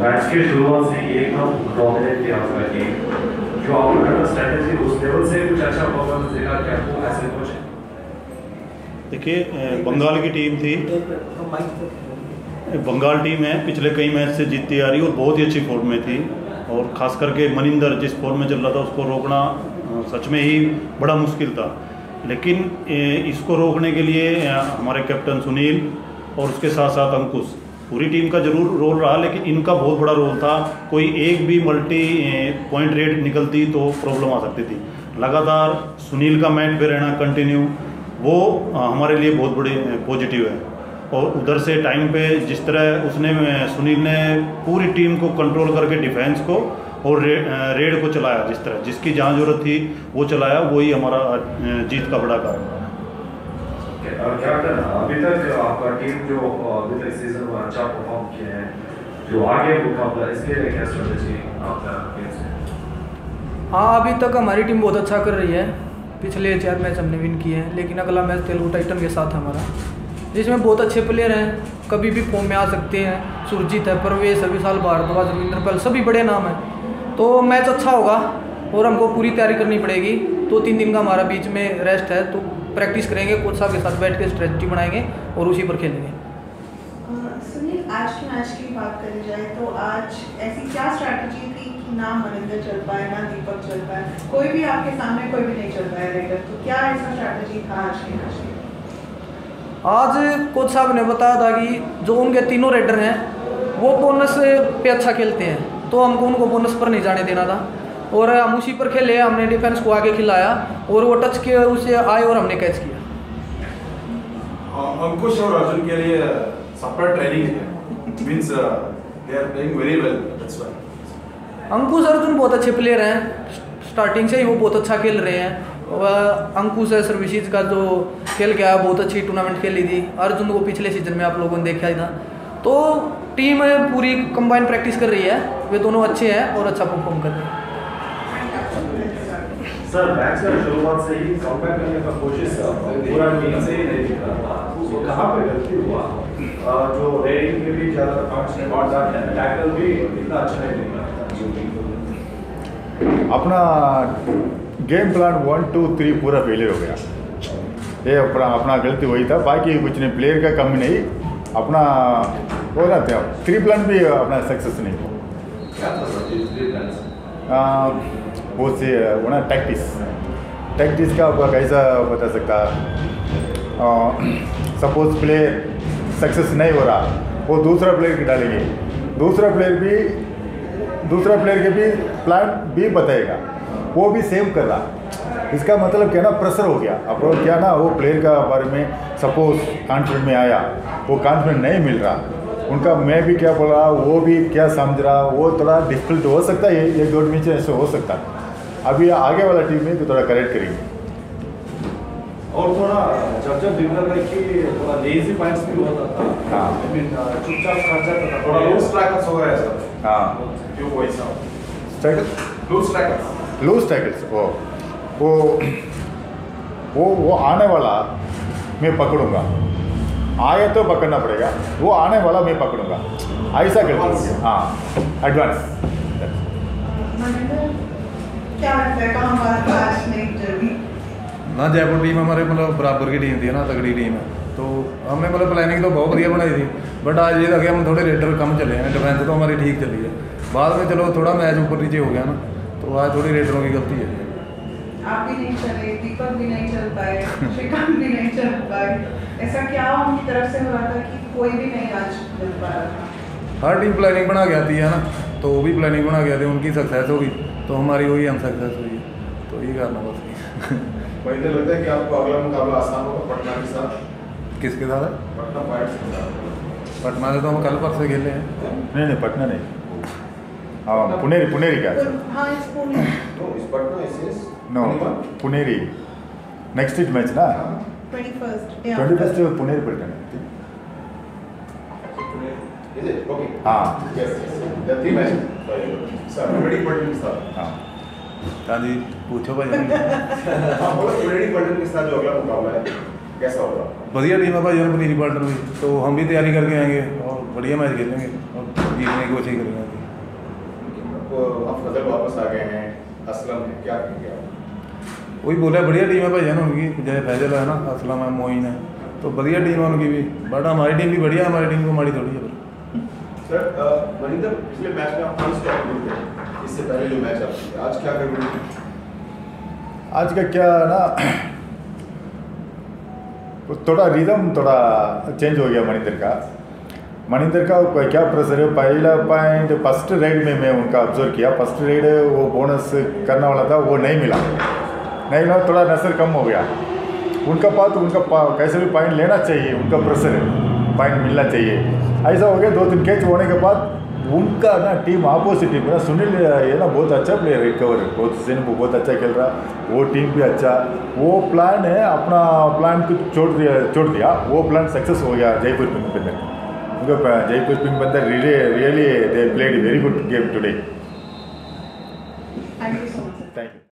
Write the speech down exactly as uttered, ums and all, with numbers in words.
Match के शुरुआत से एकदम डोमिनेट किया आपका टीम, जो आपका स्ट्रेटजी उस लेवल से कुछ अच्छा परफॉर्मेंस देगा क्या आपको ऐसे कुछ? देखिए बंगाल की टीम थी, बंगाल टीम है, पिछले कई मैच से जीतती आ रही और बहुत ही अच्छी फॉर्म में थी, और ख़ास करके मनिंदर जिस फॉर्म में चल रहा था उसको रोकना सच में ही बड़ा मुश्किल था। लेकिन इसको रोकने के लिए हमारे कैप्टन सुनील और उसके साथ साथ अंकुश, पूरी टीम का जरूर रोल रहा, लेकिन इनका बहुत बड़ा रोल था। कोई एक भी मल्टी पॉइंट रेट निकलती तो प्रॉब्लम आ सकती थी। लगातार सुनील का मैच पे रहना कंटिन्यू, वो हमारे लिए बहुत बड़ी पॉजिटिव है। और उधर से टाइम पे जिस तरह उसने सुनील ने पूरी टीम को कंट्रोल करके डिफेंस को और रे, रेड को चलाया, जिस तरह जिसकी जहाँ जरूरत थी वो चलाया, वही हमारा जीत का बड़ा कारण है। कैप्टन, अभी तक आपका टीम जो अभी तक सीजन में अच्छा परफॉर्म किया है, जो आगे मुकाबला इसके लिए क्या स्ट्रेटजी आपका टीम से? हाँ, अभी तक हमारी टीम बहुत अच्छा कर रही है। पिछले चार मैच हमने विन किए हैं, लेकिन अगला मैच तेलुगु टाइटन के साथ है हमारा, जिसमें बहुत अच्छे प्लेयर हैं, कभी भी फॉर्म में आ सकते हैं। सुरजीत है, परवेश, विशाल भारद्वाज, रविंद्र पाल, सभी बड़े नाम हैं। तो मैच अच्छा होगा और हमको पूरी तैयारी करनी पड़ेगी। दो तीन दिन का हमारा बीच में रेस्ट है, तो प्रैक्टिस करेंगे, कोच साहब के साथ बैठ के स्ट्रेटजी बनाएंगे और उसी पर खेलेंगे। सुनील, आज के मैच की बात करी जाए तो आज ऐसी क्या स्ट्रैटेजी थी कि ना मनिंदर चल पाए, ना दीपक चल पाए, कोई भी आपके सामने कोई भी नहीं चल पाया रेडर, तो क्या ऐसा स्ट्रैटेजी था आज के मैच में? आज कोच साहब ने बताया था कि जो उनके तीनों रेडर हैं वो बोनस पे अच्छा खेलते हैं, तो हमको उनको बोनस पर नहीं जाने देना था और हम उसी पर खेले। हमने डिफेंस को आगे खिलाया और वो टच के उसे आए और हमने कैच किया। अंकुश और अर्जुन के लिए सेपरेट ट्रेनिंग है, means they are playing very well, that's why. Ankush Arjun बहुत अच्छे प्लेयर हैं, स्टार्टिंग से ही वो बहुत अच्छा खेल रहे हैं। अंकुश है सर्विसेज का जो खेल गया, बहुत अच्छी टूर्नामेंट खेली थी। अर्जुन को पिछले सीजन में आप लोगों ने देखा ही था। तो टीम पूरी कंबाइन प्रैक्टिस कर रही है, वे दोनों अच्छे हैं और अच्छा परफॉर्म कर रहे हैं। सर, मैच का शुरुआत से ही कमबैक करने का कोशिश पूरा टीम से ही नहीं दिख रहा, तो कहाँ पे गलती हुआ? जो रेडिंग के भी ज़्यादा पाँच ने मार जाते हैं, टैकल भी इतना अच्छा नहीं दिख रहा। अपना game plan one two three पूरा फेलियर हो गया। ये अपना अपना गलती वही था, बाकी कुछ नहीं, प्लेयर का कमी नहीं, अपना हो रहा था। थ्री प्लान भी अपना सक्सेस नहीं हुआ। क्या था सर थ्री प्लान? वो से वो ना टैक्टिस टैक्टिस का आपका कैसा बता सकता? सपोज प्लेयर सक्सेस नहीं हो रहा, वो दूसरा प्लेयर की डालेंगे, दूसरा प्लेयर भी दूसरा प्लेयर के भी प्लान भी बताएगा, वो भी सेव कर रहा। इसका मतलब क्या ना, प्रेशर हो गया। अब क्या ना, वो प्लेयर का बारे में सपोज कॉन्फिडेंट में आया, वो कॉन्फिडेंट नहीं मिल रहा, उनका मैं भी क्या बोल रहा, वो भी क्या समझ रहा, वो थोड़ा डिफिकल्ट हो सकता है, एक दो नीचे ऐसे हो सकता है। अभी आगे वाला टीम में तो थोड़ा करेक्ट करेंगे। और थोड़ा जब जब विनर रही कि थोड़ा लेजी पॉइंट्स भी होता था, हाँ, चुपचाप खा जाता था, थोड़ा लूज स्ट्राइकर्स हो गया सर। हाँ, क्यों वैसा strikers loose strikers loose tackles वो वो वो वो आने वाला मैं पकड़ूंगा, आया तो पकड़ना पड़ेगा, वो आने वाला मैं पकड़ूंगा, ऐसा करते। हाँ, एडवांस। क्या लगता है कहाँ हमारा क्लास नहीं जर्नी? ना जयपुर टीम हमारे मतलब बराबर की टीम थी ना, तगड़ी टीम है, तो हमने मतलब प्लानिंग तो बहुत बढ़िया बनाई थी, बट आज ये लगे हम थोड़े रेडर कम चले हैं, डिफेंस तो हमारी ठीक चली है, बाद में चलो थोड़ा मैच ऊपर नीचे हो गया ना, तो आज थोड़ी रेडरों की गलती है। आप भी नहीं चले, दीपक भी नहीं चल पाए, श्रीकांत भी नहीं चल पाए, ऐसा क्या उनकी तरफ से हो रहा था कि कोई भी नहीं आज चल पा रहा था? हर टीम प्लानिंग बना के आती है ना, तो वो भी प्लानिंग बना के आती है, उनकी सक्सेस होगी तो हमारी वही हम सक्सेस हुई है, तो यही करना बस। मुझे लगता है कि आपको अगला मुकाबला आसान होगा पटना के साथ। किसके साथ है? पटना पायरेट्स के साथ। पटना से तो हम कल परसों खेले हैं। नहीं नहीं, पटना नहीं, हाँ, पुनेरी पुनेरी क्या? हाँ, इस पुणे तो इस पटना इस no, Puneri next week match ना, twenty first twenty first Puneri Paltan. Is it? Okay. हाँ, Yes. The three matches. Sorry. Sir, already पलटन के साथ। हाँ, हाँ जी, पूछो भाई। हाँ, बोलो already पलटन के साथ जो अगला मुकाबला है कैसा होगा? बढ़िया टीम है भाई, पुनेरी पलटन भी, तो हम भी तैयारी करके आएंगे और बढ़िया मैच खेलेंगे और जीतने की कोशिश करेंगे। वो आप फजल वापस आ गए हैं, असलम है, क्या करेंगे आप? वही बोला बढ़िया टीम है भाई है ना उनकी, जैसे फैजल है ना, असलम है, मोइन है, तो बढ़िया टीम है उनकी भी। बट हमारी टीम भी बढ़िया है, हमारी टीम को हमारी थोड़ी है। सर मनिंदर, पिछले मैच में आप अनस्टॉपेबल थे, इससे पहले जो मैच आप थे, आज क्या करेंगे? आज का क्या ना, थोड़ा रिदम थोड़ा चेंज हो गया मनिंदर का। मनिंदर का क्या प्रेशर है, पहला पॉइंट फर्स्ट राइड में मैं उनका ऑब्जर्व किया, फर्स्ट राइड वो बोनस करने वाला था, वो नहीं मिला नहीं मिला थोड़ा नसर कम हो गया उनका पास। उनका पा, कैसे भी पॉइंट लेना चाहिए, उनका प्रेशर है, पॉइंट मिलना चाहिए। ऐसा हो गया, दो तीन कैच होने के बाद उनका ना टीम अपोजिट टीम ना, सुनील ये ना बहुत अच्छा प्लेयर रिकवर, बहुत सिंह बहुत अच्छा खेल रहा, वो टीम भी अच्छा। वो प्लान है अपना प्लान को छोड़ दिया छोड़ दिया वो प्लान सक्सेस हो गया जयपुर पिंक पंदर। उनका Jaipur pink panthers really really they played very good game today. Thank you so much. Thank you.